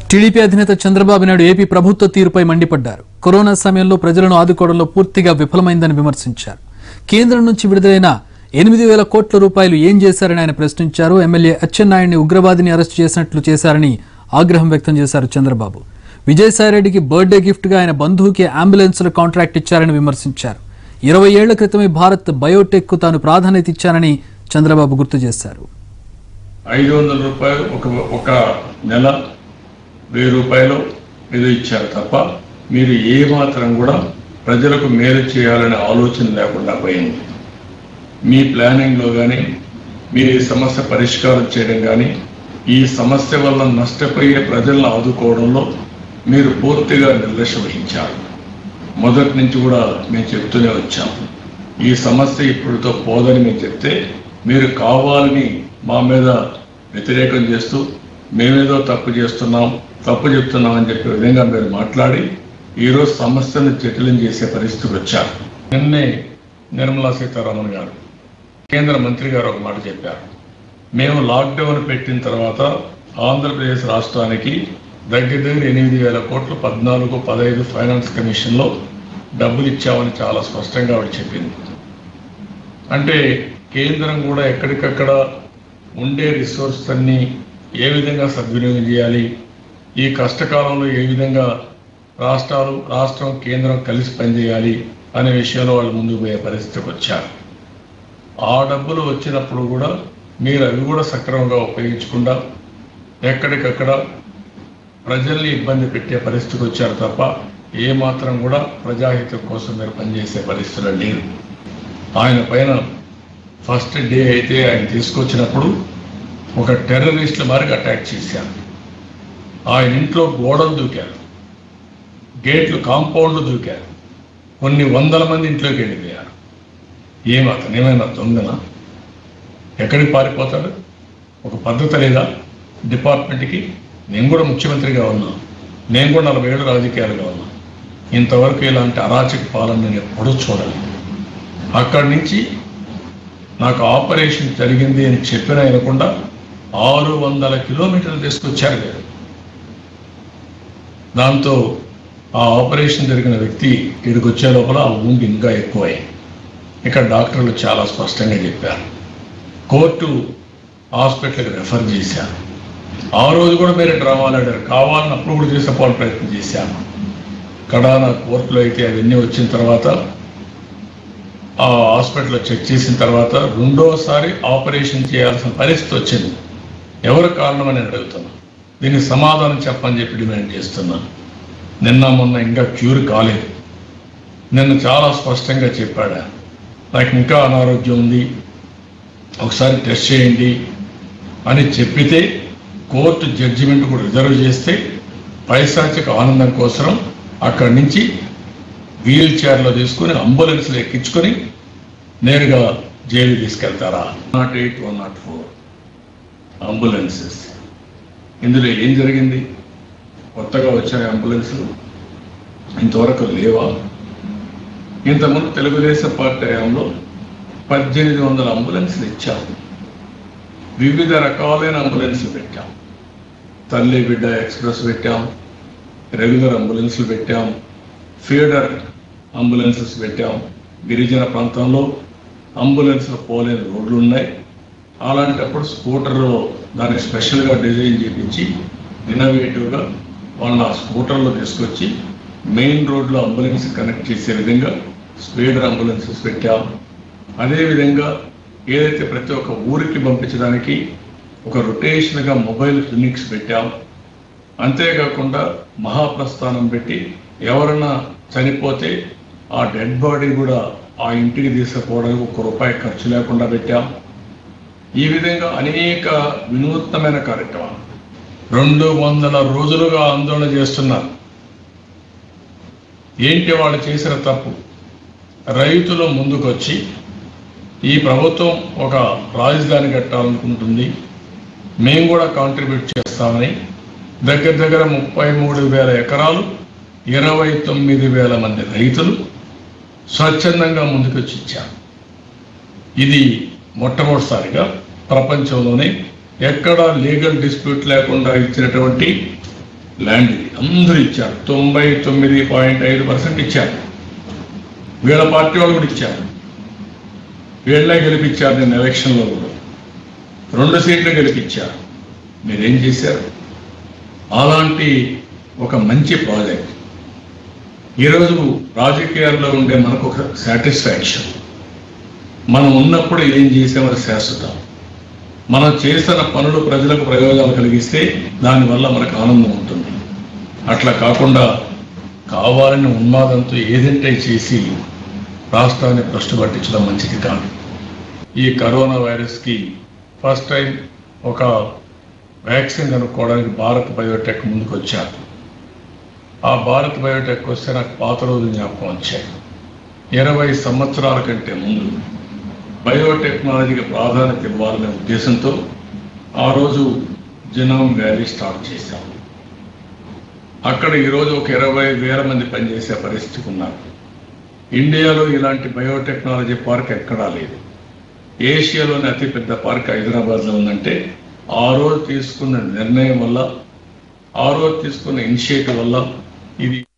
TDP అధినేత Chandrababu Naidu AP ప్రభుత్వ తీరుపై మండిపడ్డారు. కరోనా సమయంలో ప్రజలను ఆదుకోవడంలో పూర్తిగా విఫలమైందని విమర్శించారు. కేంద్రం నుంచి విడుదలైన 8,000 కోట్ల రూపాయలు ఏం చేశారని ఆయన ప్రశ్నించారు. ఎమ్మెల్యే అచ్చెన్నాయుడిని ఉగ్రవాదిని అరెస్టు చేసినట్లు చేశారని ఆగ్రహం వ్యక్తం చేశారు చంద్రబాబు. విజయసాయిరెడ్డికి బర్త్డే గిఫ్ట్ గా ఆయన బంధువుకి అంబులెన్స్ల కాంట్రాక్ట్ ఇచ్చారని విమర్శించారు. 20 ఏళ్ల క్రితమే భారత్ బయోటెక్ కు తాను ప్రాధాన్యత ఇచ్చానని చంద్రబాబు గుర్తు చేశారు. 500 రూపాయలు ఒక నెల 1000 రూపాయలు ఏదో ఇచ్చారు తప్ప మీరు ఏ మాత్రం కూడా ప్రజలకు మేలు చేయాలనే ఆలోచన లేకుండా పోయింది. మీ ప్లానింగ్లో కానీ మీరు ఈ సమస్య పరిష్కారం చేయడం కానీ ఈ సమస్య వల్ల నష్టపోయే ప్రజలను ఆదుకోవడంలో మీరు పూర్తిగా నిర్లక్ష్యం వహించారు. మొదటి నుంచి కూడా మేము చెప్తూనే వచ్చాం. ఈ సమస్య ఇప్పుడుతో పోదని మేము చెప్తే మీరు కావాలని మా మీద వ్యతిరేకం చేస్తూ మేమేదో తప్పు చెప్తున్నాం అని చెప్పే విధంగా మీరు మాట్లాడి ఈరోజు సమస్యను జటిలం చేసే పరిస్థితికి వచ్చారు. నిన్నే నిర్మలా సీతారామన్ గారు కేంద్ర మంత్రి గారు ఒక మాట చెప్పారు. మేము లాక్డౌన్ పెట్టిన తర్వాత ఆంధ్రప్రదేశ్ రాష్ట్రానికి దగ్గర 8,000 కోట్లు 14-15 ఫైనాన్స్ కమిషన్లో డబ్బులు ఇచ్చామని చాలా స్పష్టంగా ఆవిడ చెప్పింది. అంటే కేంద్రం కూడా ఎక్కడికక్కడ ఉండే రిసోర్స్ అన్ని ఏ విధంగా సద్వినియోగం చేయాలి, ఈ కష్టకాలంలో ఏ విధంగా రాష్ట్రం కేంద్రం కలిసి పనిచేయాలి అనే విషయంలో వాళ్ళు ముందుకు పోయే పరిస్థితికి వచ్చారు. ఆ డబ్బులు వచ్చినప్పుడు కూడా మీరు అవి కూడా సక్రమంగా ఉపయోగించకుండా ఎక్కడికక్కడ ప్రజల్ని ఇబ్బంది పెట్టే పరిస్థితికి వచ్చారు తప్ప ఏమాత్రం కూడా ప్రజాహితం కోసం మీరు పనిచేసే పరిస్థితులు లేరు. ఆయన పైన ఫస్ట్ డే అయితే ఆయన తీసుకొచ్చినప్పుడు ఒక టెర్రరిస్టుల మారికి అటాక్ చేశారు. ఆయన ఇంట్లో గోడలు దూకారు, గేట్లు కాంపౌండ్లు దూకారు, కొన్ని వందల మంది ఇంట్లోకి వెళ్ళిపోయారు. అతను ఏమైనా దొంగనా? ఎక్కడికి పారిపోతాడు? ఒక పద్ధతి లేదా డిపార్ట్మెంట్కి? నేను కూడా ముఖ్యమంత్రిగా ఉన్నా, నేను కూడా 40 ఏళ్ళు రాజకీయాలుగా ఉన్నా. ఇంతవరకు ఇలాంటి అరాచక పాలన నేను ఎప్పుడూ చూడలేదు. అక్కడి నుంచి నాకు ఆపరేషన్ జరిగింది అని చెప్పిన అనకుండా 600 కిలోమీటర్లు తీసుకొచ్చారు లేదు. దాంతో ఆ ఆపరేషన్ జరిగిన వ్యక్తి ఇక్కడికి వచ్చే లోపల ఆ ఊండి ఇంకా ఎక్కువయ్యాయి. ఇక్కడ డాక్టర్లు చాలా స్పష్టంగా చెప్పారు. కోర్టు హాస్పిటల్కి రెఫర్ చేశారు. ఆ రోజు కూడా మీరు డ్రామాలు ఆడారు. కావాలని అప్పుడు కూడా తీసుకుపోవాలని ప్రయత్నం చేశాను. కడాన కోర్టులో అయితే అవన్నీ వచ్చిన తర్వాత ఆ హాస్పిటల్లో చెక్ చేసిన తర్వాత రెండోసారి ఆపరేషన్ చేయాల్సిన పరిస్థితి వచ్చింది. ఎవరు కారణమని అడుగుతున్నా, దీనికి సమాధానం చెప్పని చెప్పి డిమాండ్ చేస్తున్నాను. నిన్న మొన్న ఇంకా క్యూర్ కాలేదు. నిన్న చాలా స్పష్టంగా చెప్పాడు, నాకు ఇంకా అనారోగ్యం ఉంది, ఒకసారి టెస్ట్ చేయండి అని చెప్పితే కోర్టు జడ్జిమెంట్ కూడా రిజర్వ్ చేస్తే పైశాచిక ఆనందం కోసం అక్కడి నుంచి వీల్ చైర్లో తీసుకుని అంబులెన్స్లో ఎక్కించుకొని నేరుగా జైలు తీసుకెళ్తారా? 108, 104 అంబులెన్సెస్. ఇందులో ఏం జరిగింది? కొత్తగా వచ్చాయి అంబులెన్సులు, ఇంతవరకు లేవా? ఇంతకుముందు తెలుగుదేశం పార్టీ హయాంలో 1800 అంబులెన్సులు ఇచ్చాం. వివిధ రకాలైన అంబులెన్సులు పెట్టాం. తల్లి బిడ్డ ఎక్స్ప్రెస్ పెట్టాం, రెగ్యులర్ అంబులెన్సులు పెట్టాం, ఫీడర్ అంబులెన్సెస్ పెట్టాం. గిరిజన ప్రాంతంలో అంబులెన్స్లు పోలేని రోడ్లు ఉన్నాయి. అలాంటప్పుడు స్కూటర్ దాన్ని స్పెషల్గా డిజైన్ చేయించి ఇన్నోవేటివ్గా వాళ్ళ స్కూటర్లో తీసుకొచ్చి మెయిన్ రోడ్లో అంబులెన్స్ కనెక్ట్ చేసే విధంగా స్పీడర్ అంబులెన్సెస్ పెట్టాం. అదేవిధంగా ఏదైతే ప్రతి ఒక్క ఊరికి పంపించడానికి ఒక రొటేషన్గా మొబైల్ క్లినిక్స్ పెట్టాం. అంతేకాకుండా మహాప్రస్థానం పెట్టి ఎవరైనా చనిపోతే ఆ డెడ్ బాడీ కూడా ఆ ఇంటికి తీసుకుపోవడానికి ₹1 ఖర్చు లేకుండా పెట్టాం. ఈ విధంగా అనేక వినూత్నమైన కార్యక్రమాలు 200 రోజులుగా ఆందోళన చేస్తున్నారు. ఏంటి వాళ్ళు చేసిన తప్పు? రైతులు ముందుకొచ్చి ఈ ప్రభుత్వం ఒక రాజధాని కట్టాలనుకుంటుంది, మేము కూడా కాంట్రిబ్యూట్ చేస్తామని దగ్గర 33,000 ఎకరాలు 29,000 మంది రైతులు స్వచ్ఛందంగా ముందుకొచ్చి ఇచ్చారు. ఇది మొట్టమొదటిసారిగా ప్రపంచంలోనే ఎక్కడ లీగల్ డిస్ప్యూట్ లేకుండా ఇచ్చినటువంటి ల్యాండ్ ఇది అందరూ ఇచ్చారు. 99.5% ఇచ్చారు. వీళ్ళ పార్టీ వాళ్ళు కూడా ఇచ్చారు. వీళ్ళే గెలిపించారు. నేను ఎలక్షన్లో కూడా 2 సీట్లు గెలిపించారు. మీరేం చేశారు? అలాంటి ఒక మంచి ప్రాజెక్ట్ ఈరోజు రాజకీయాల్లో ఉండే మనకు ఒక సాటిస్ఫాక్షన్. మనం ఉన్నప్పుడు ఏం చేసామో శాశ్వతం. మనం చేసిన పనులు ప్రజలకు ప్రయోజనాలు కలిగిస్తే దానివల్ల మనకు ఆనందం ఉంటుంది. అట్లా కాకుండా కావాలని ఉన్మాదంతో ఏదంటే చేసి రాష్ట్రాన్ని భ్రష్టు పట్టించడం మంచిది కాదు. ఈ కరోనా వైరస్కి ఫస్ట్ టైం ఒక వ్యాక్సిన్ కనుక్కోవడానికి భారత్ బయోటెక్ ముందుకు వచ్చారు. ఆ భారత్ బయోటెక్ వస్తే నాకు పాత రోజులు జ్ఞాపకం వచ్చాయి. 20 సంవత్సరాల కంటే ముందు బయోటెక్నాలజీకి ప్రాధాన్యత ఇవ్వాలనే ఉద్దేశంతో ఆ రోజు జెనోమ్ వ్యాలీ స్టార్ట్ చేశాం. అక్కడ ఈరోజు ఒక 20,000 మంది పనిచేసే పరిస్థితికి ఉన్నారు. ఇండియాలో ఇలాంటి బయోటెక్నాలజీ పార్క్ ఎక్కడా లేదు. ఏషియాలోని అతిపెద్ద పార్క్ హైదరాబాద్లో ఉందంటే ఆ రోజు తీసుకున్న నిర్ణయం వల్ల, ఆ రోజు తీసుకున్న ఇనిషియేటివ్ వల్ల ఇది